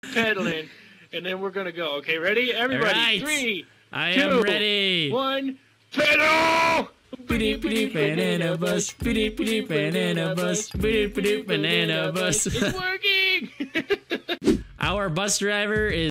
pedaling, and then we're gonna go. Okay, ready? Everybody, right. 3, I 2, am ready. 1, pedal! Banana bus, banana bus, banana bus. It's working! Our bus driver is